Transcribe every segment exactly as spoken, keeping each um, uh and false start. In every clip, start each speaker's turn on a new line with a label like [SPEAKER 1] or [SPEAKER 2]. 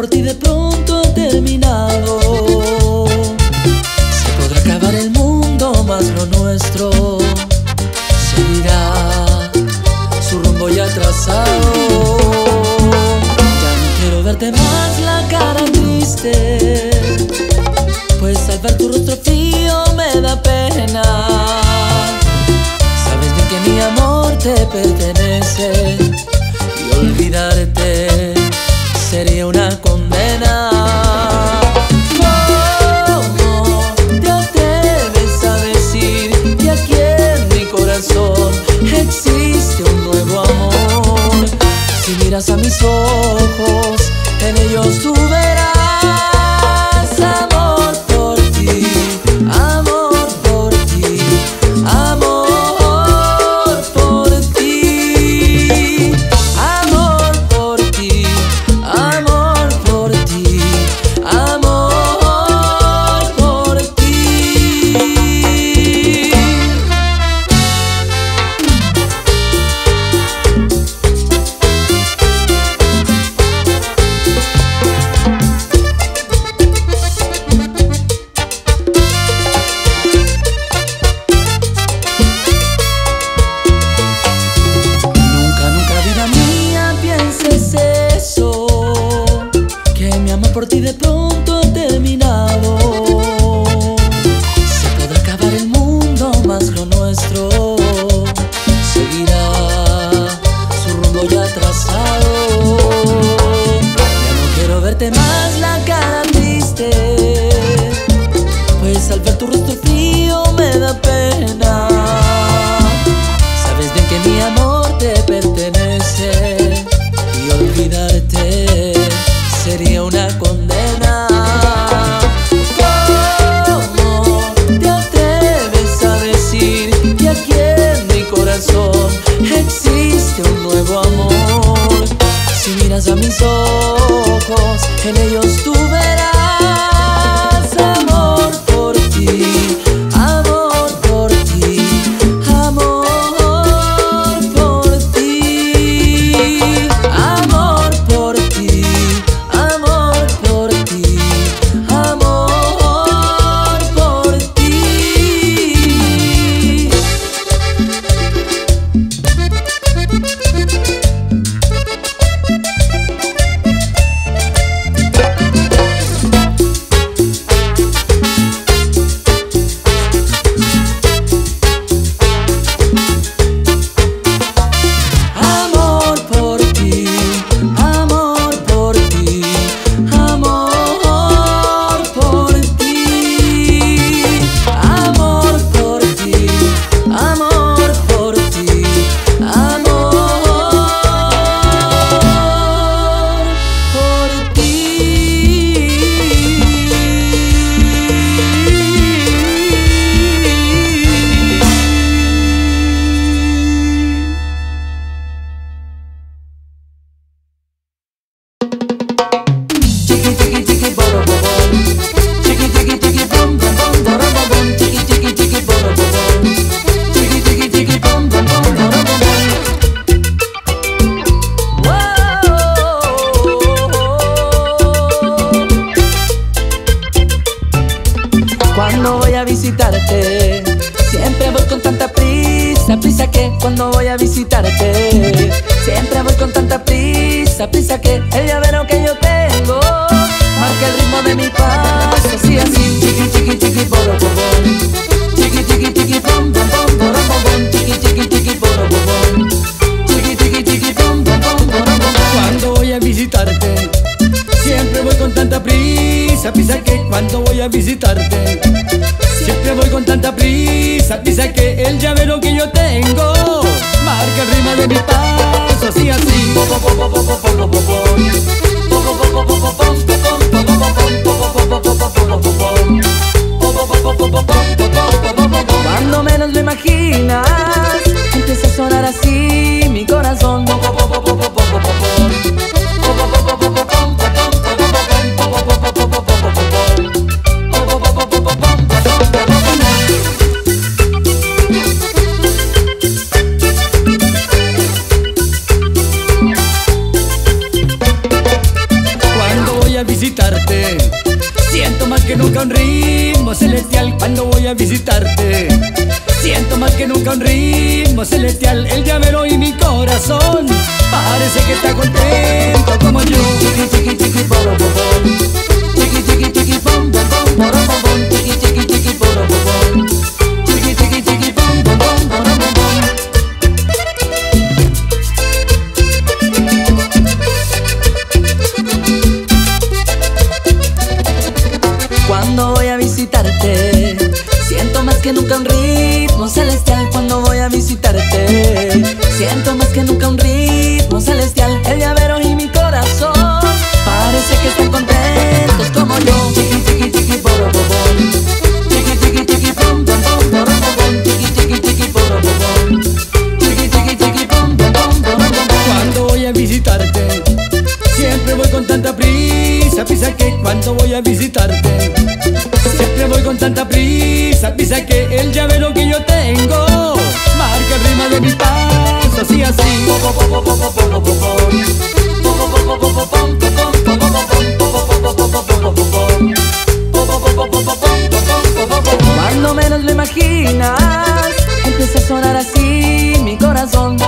[SPEAKER 1] por ti de pronto ha terminado. Se podrá acabar el mundo, mas lo nuestro seguirá su rumbo ya trazado. Ya no quiero verte más la cara triste, pues al ver tu rostro frío me da pena. Sabes bien que mi amor te pertenece y olvidarte sería una condena. ¿Cómo te atreves a decir que aquí en mi corazón existe un nuevo amor? Si miras a mis ojos, en ellos tú verás amor por ti, amor por ti, amor por ti, amor por ti, amor por ti, amor por ti. Por ti de pronto ha terminado. Se podrá acabar el mundo, mas lo nuestro seguirá su rumbo ya trazado. Ya no quiero verte más la cara triste, pues al ver tu rostro frío me da pena. Sabes bien que mi amor te pertenece y olvidarte sería una condena. ¿Cómo te atreves a decir que aquí en mi corazón existe un nuevo amor? Si miras a mis ojos, en ellos tú verás amor por ti, amor por ti, amor por ti, amor por ti. Cuando voy a visitarte, siempre voy con tanta prisa, prisa que cuando voy a visitarte, siempre voy con tanta prisa, prisa que el llavero que yo tengo marca el ritmo de mi paso, así, así, chiqui, chiqui, chiqui, poro, bobón, chiqui, chiqui, chiqui, pom, pom, pom, poro, bobón, chiqui, chiqui, chiqui, poro, bobón, chiqui, chiqui, chiqui, pom, pom, pom, poro, bobón. Cuando voy a visitarte, siempre voy con tanta prisa, prisa que cuando voy a visitarte, siempre voy con tanta prisa, prisa que el llavero que yo tengo marca el ritmo de mi paso, así, así. Cuando menos lo imaginas, empieza a sonar así mi corazón.
[SPEAKER 2] visitarte. Siento más que nunca un ritmo celestial cuando voy a visitarte. Siento más que nunca un ritmo celestial. El llavero y mi corazón parece que está contento como yo.
[SPEAKER 1] Chiqui chiqui chiqui poro popón, chiqui chiqui chiqui pom pom pom poro popón, chiqui chiqui chiqui poro popón, chiqui chiqui chiqui pom pom pom poro popón. Cuando voy a visitarte, siento más que nunca un ritmo celestial. Cuando voy a visitarte, siento más que nunca un ritmo celestial. El llavero y mi corazón parece que están contentos como yo. Chiqui chiqui chiqui poro popón, chiqui chiqui chiqui pom pom pom poro popón, chiqui chiqui chiqui poro popón, chiqui chiqui chiqui pom pom pom poro popón.
[SPEAKER 2] Cuando voy a visitarte, siempre voy con tanta prisa, prisa que cuando voy a visitarte, siempre voy con tanta prisa, prisa que el llavero que yo tengo marca el ritmo de mis pasos, así así.
[SPEAKER 1] Cuando menos lo imaginas, empieza a sonar así mi corazón.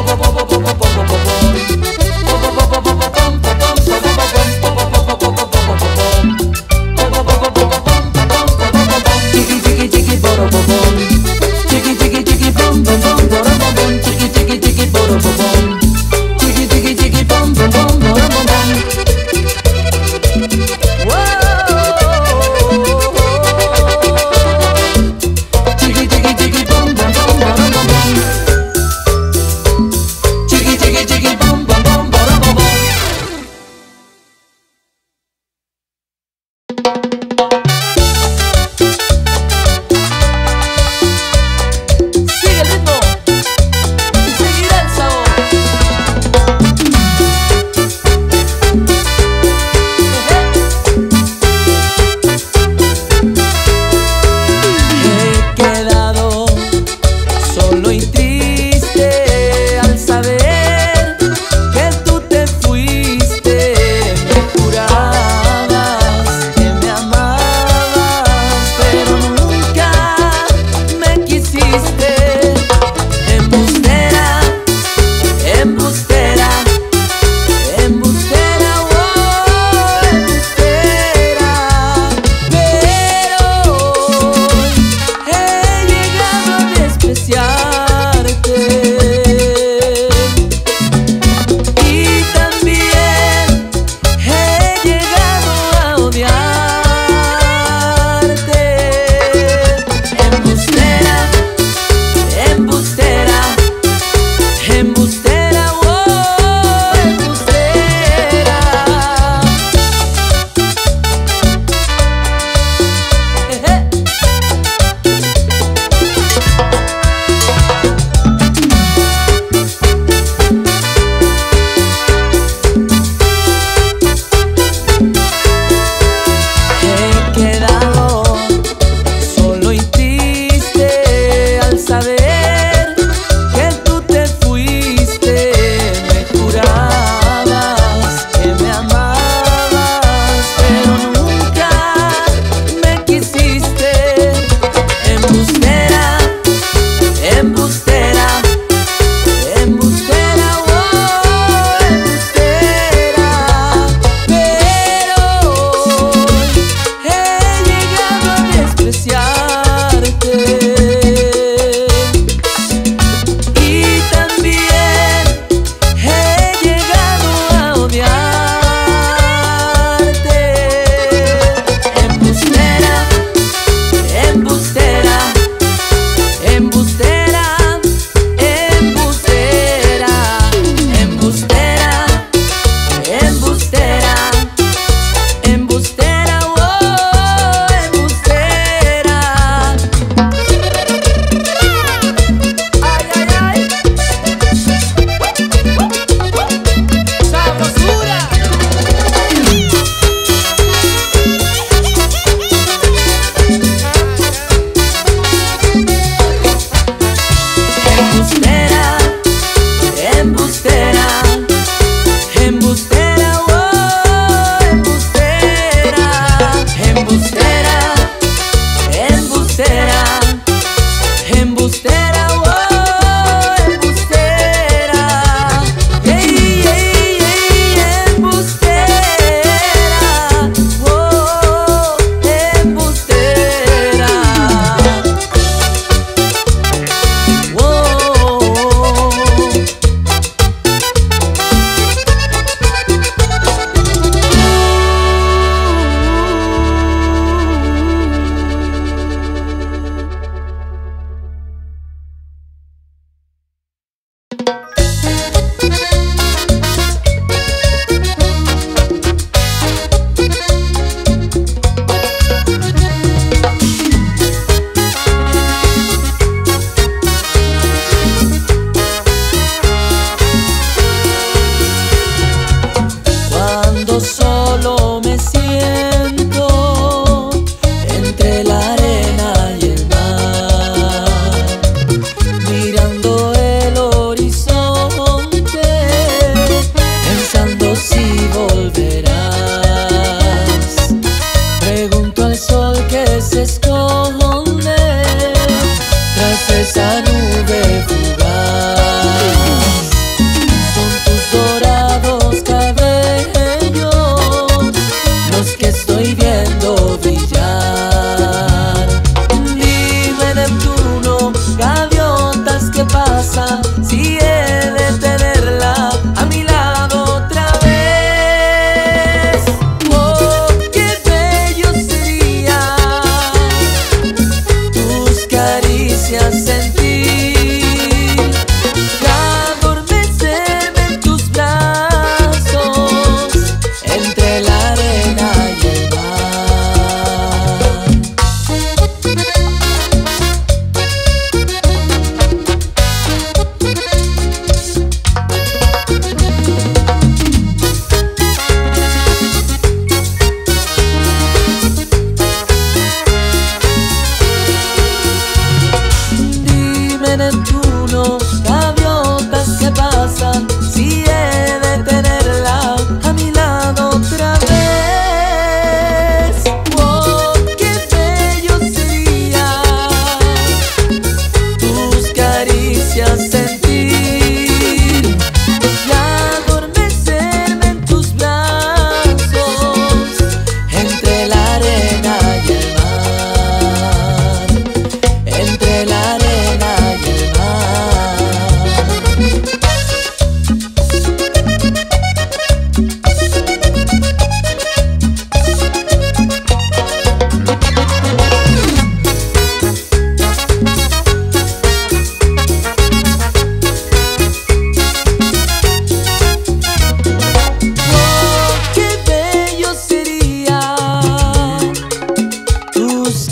[SPEAKER 1] Chiqui chiqui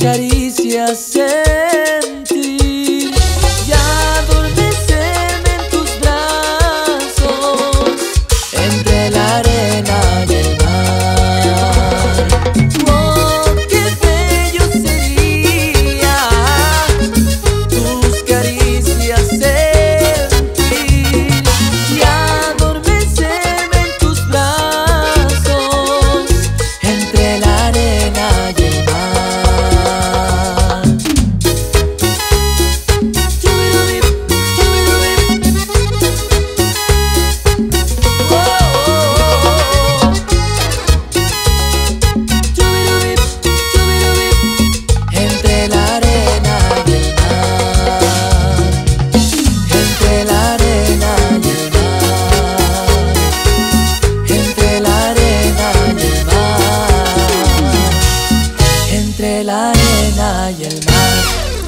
[SPEAKER 1] caricias sentir y adormecerme en tus brazos entre la arena y el mar. Oh, qué bello sería tus caricias sentir y adormecerme en tus brazos entre la arena y el mar. Entre la arena y el mar.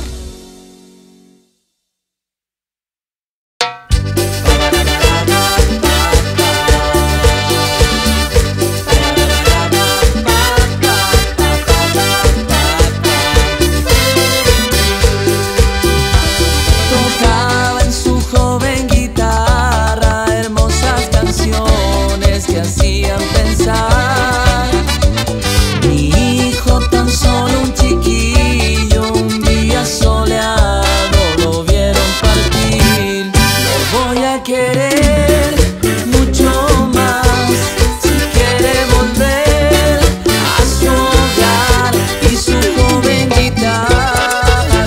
[SPEAKER 1] Tocaba en su joven guitarra hermosas canciones que hacían pensar. Mi hijo, tan solo un chiquillo, un día soleado lo vieron partir. Lo voy a querer mucho más si quiere volver a su hogar y su joven guitarra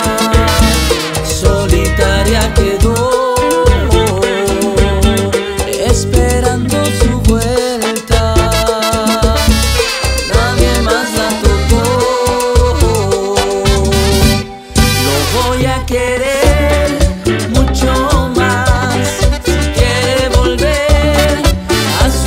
[SPEAKER 1] solitaria quedó esperando su vuelta. Nadie más la tocó. Lo voy a querer mucho más si quiere volver a su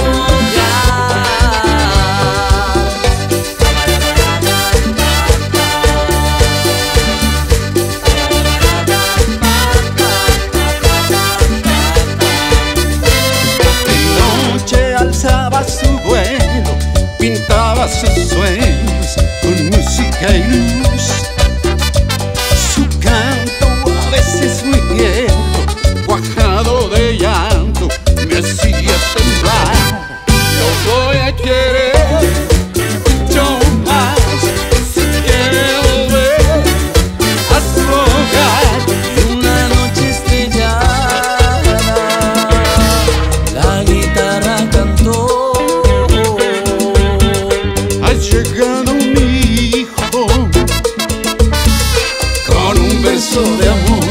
[SPEAKER 3] De noche alzaba su vuelo, pintaba sus sueños con música y luz. Su canto, a veces muy viejo, cuajado de llanto, me hacía temblar. Lo voy a querer mucho más si quiere volver a su hogar.
[SPEAKER 1] Una noche estrellada, la guitarra cantó.
[SPEAKER 3] Ha llegado mi hijo con un beso de amor.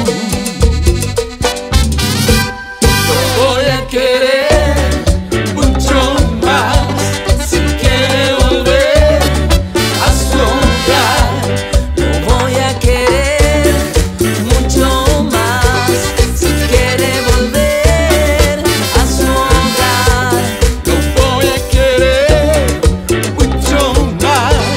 [SPEAKER 1] Lo voy a querer mucho más si quiere volver a su hogar. Lo voy a querer mucho más si quiere volver a su hogar.
[SPEAKER 3] Lo voy a querer mucho más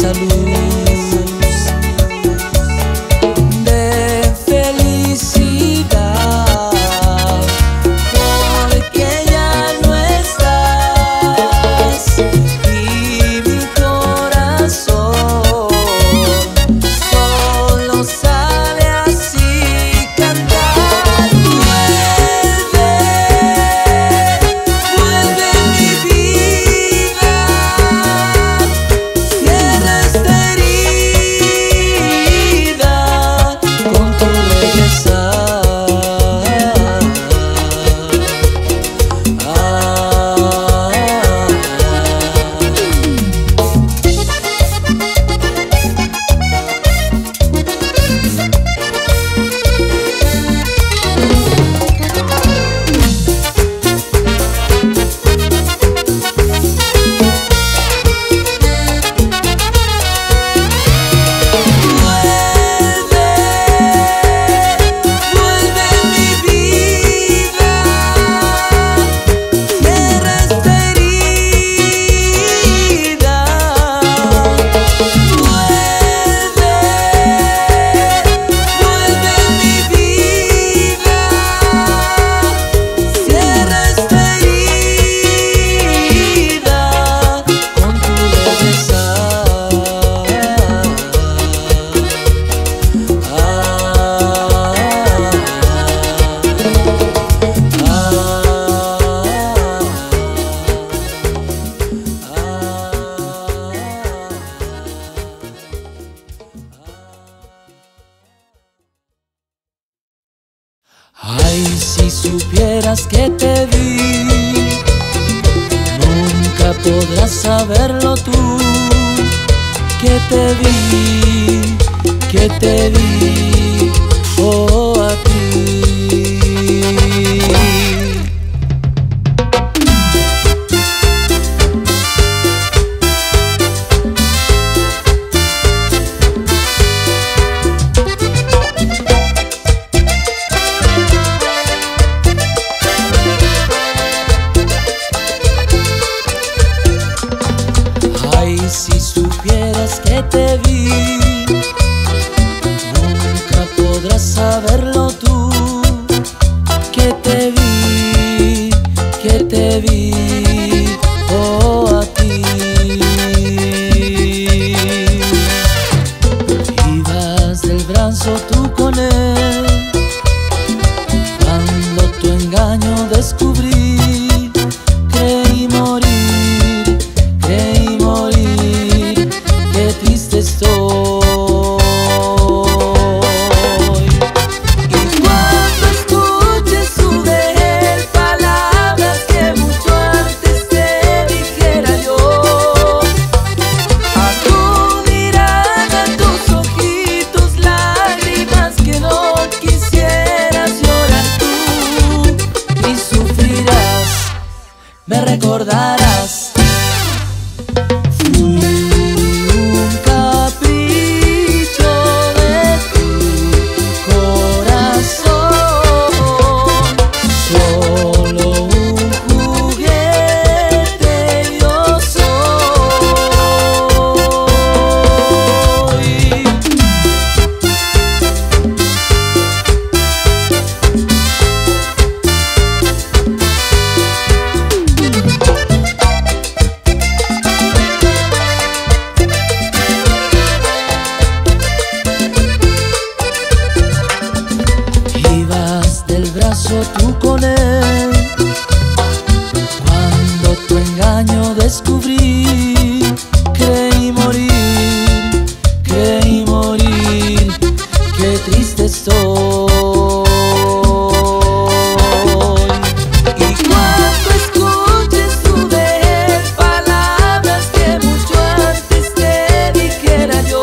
[SPEAKER 1] esa luz de felicidad, porque ya no estás y mi corazón solo sabe así cantar. Vuelve, vuelve mi vida, cierra esta herida con tu regresar. Ah, vuelve mi vida, cierra esta herida. Vuelve, vuelve mi vida, cierra esta herida con tu regresar. Ah, ay, si supieras que te vi, nunca podrás saberlo tú, que te vi, que te vi, oh, a ti. Ay, si supieras que te vi, nunca podrás saberlo tú, que te vi, que te vi, oh, a ti. Ibas del brazo tú con él, cuando tu engaño descubrí, creí morir, creí morir, qué triste estoy. Y cuando escuches su de él palabras que mucho antes te dijera yo, acudirán a tus ojitos lágrimas que no quisieras llorar tú, y sufrirás, me recordarás. Fui un capricho de tu corazón, solo un juguete yo soy. Ibas del brazo tú con él, cuando tu engaño descubrí, creí morir, creí morir, qué triste estoy. Y cuando escuches tú de él palabras que mucho antes te dijera yo,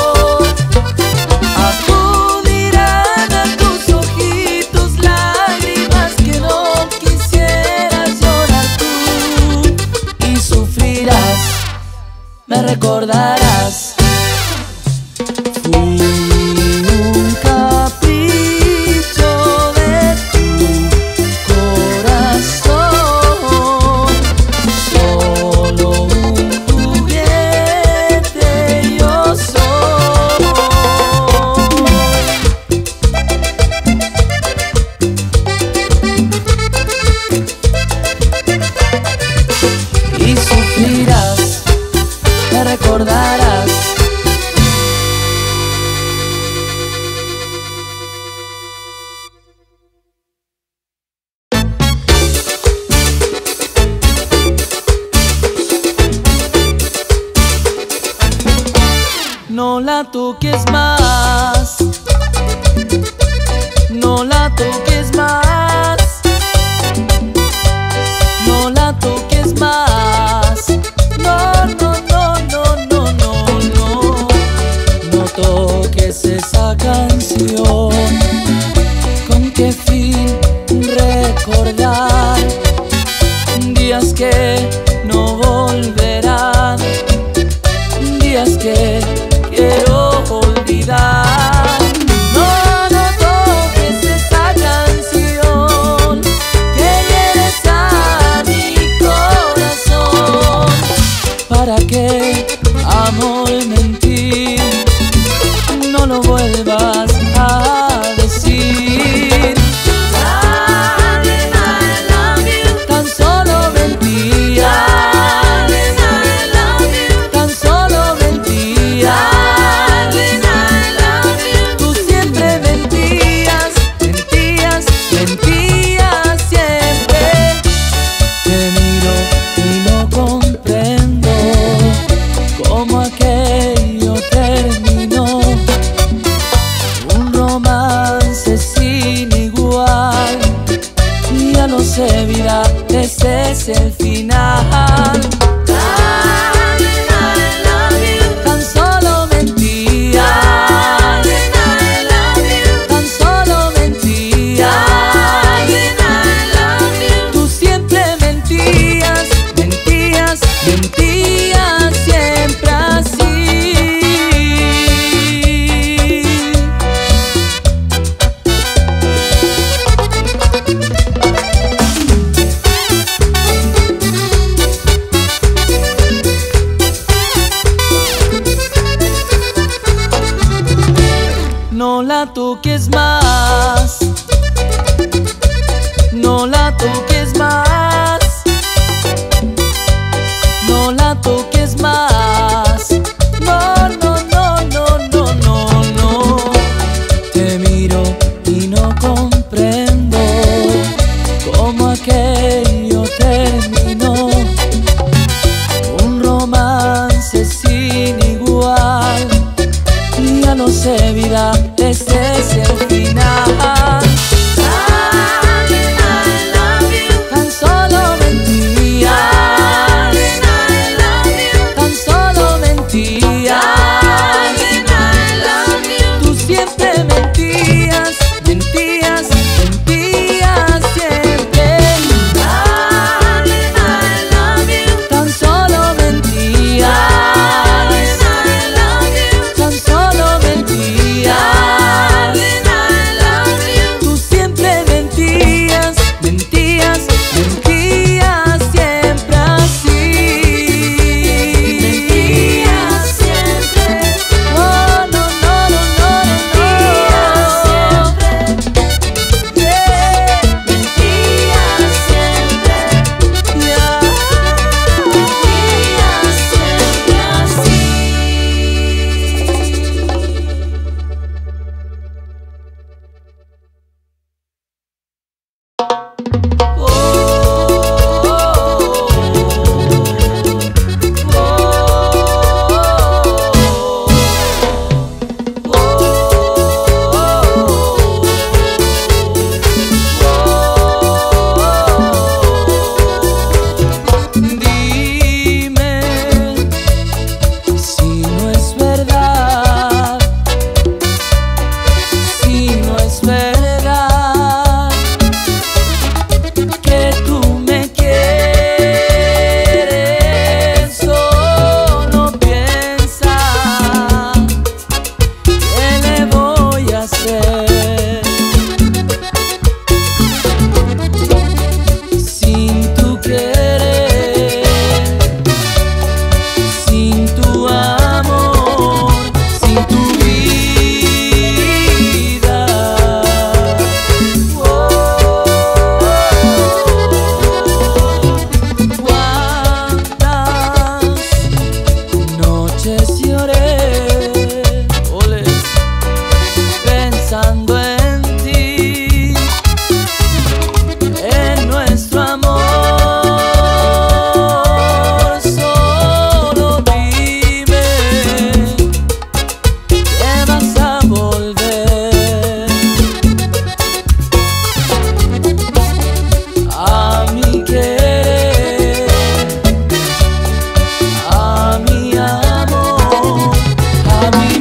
[SPEAKER 1] acudirán a tus ojitos lágrimas que no quisieras llorar tú, y sufrirás, me recordarás. Fui un capricho de tu corazón, solo un juguete recordarás. No la toques más, no la toques más, no la toques más. No, no, no, no, no, no, no, no toques esa canción. ¿Con qué fin recordar días que no volverán? Días que quiero olvidar. No, no toques esa canción que hieres a mi corazón. ¿Para qué, amor, mentir? No lo vuelvas a decir. Darling, I love you. Tan solo mentías. Darling, I love you. Tan solo mentías. Darling, I love you. Tú siempre mentías, mentías, mentías siempre. Te miro y no comprendo cómo aquello terminó. Un romance sin igual. Ya lo sé, vida, ese es el final. Darling, I love you. Tan solo mentías. Darling, I love you. Tan solo mentías. Darling, I love you. Tú siempre mentías, mentías, mentías siempre así. No la toques más, no la toques más, no la toques más. No, no, no, no, no, no, no. Te miro y no comprendo cómo aquello terminó. Un romance sin igual. Ya lo sé, vida, este es el final. Darling, I love you. Tan solo me noches lloré, ole, pensando en ti, en nuestro amor. Solo dime que vas a volver a mi querer, a mi amor, a mi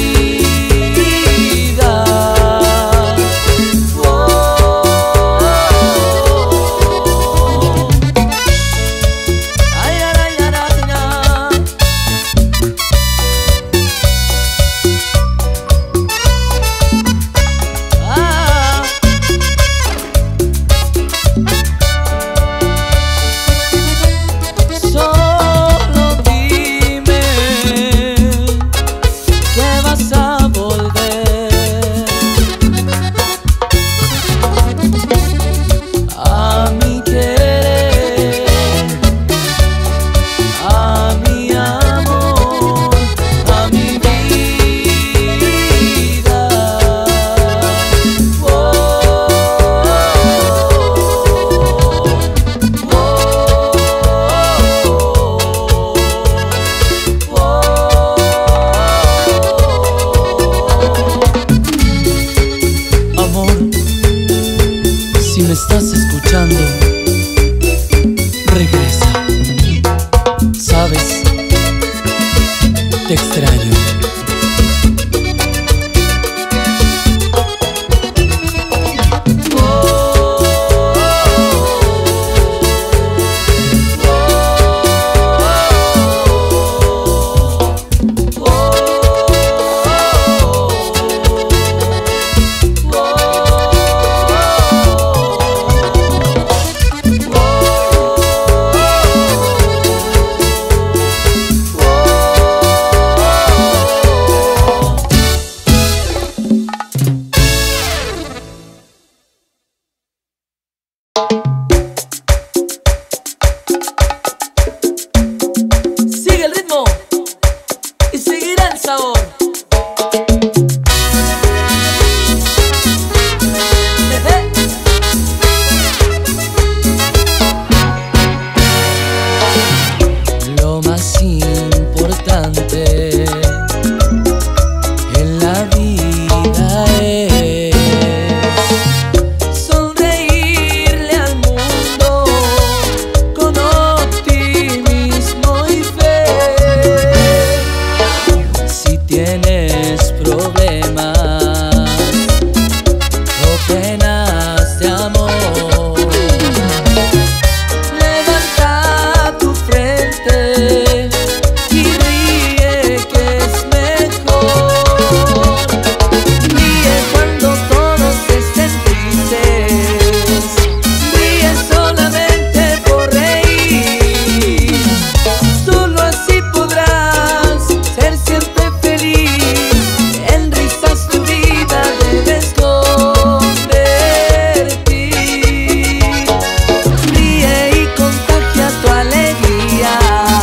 [SPEAKER 1] vida. Oh, ay, ay, ay, ay, ay, ay. Ah. Solo dime que vas a volver a mi querer, a mi amor, a mi vida. Oh, oh, amor, si me estás escuchando, regresa. Sabes, te extraño. Sigue el ritmo y seguirá el sabor. Lo más importante en la vida es sonreírle al mundo con optimismo y fe. Si tienes problemas o penas de amor, levanta tu frente y ríe, que es mejor. Ríe cuando todos estén tristes, ríe solamente por reír. Solo así podrás ser siempre feliz. En risas tu vida debes convertir. Ríe y contagia tu alegría.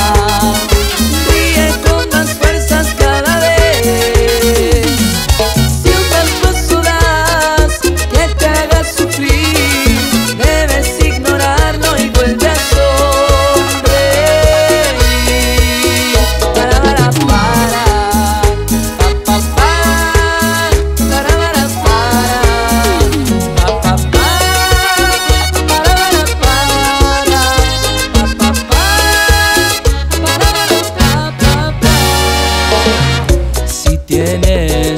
[SPEAKER 1] Ríe con más fuerzas cada vez. Si un mal paso das que te haga sufrir, debes ignorarlo y vuelve a sonreír. Para, para, para, pa, pa, pa, para, para, para, pa, pa, pa, para, para, para, pa, pa, pa, para, para, pa, pa, pa. Si tienes